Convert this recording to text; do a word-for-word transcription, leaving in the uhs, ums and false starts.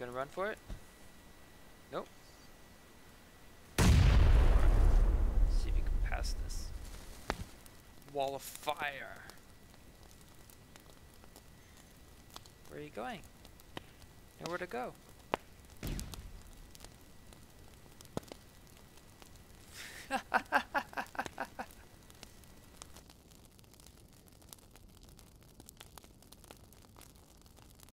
gonna run for it? Nope. See if you can pass this wall of fire. Where are you going? Nowhere to go.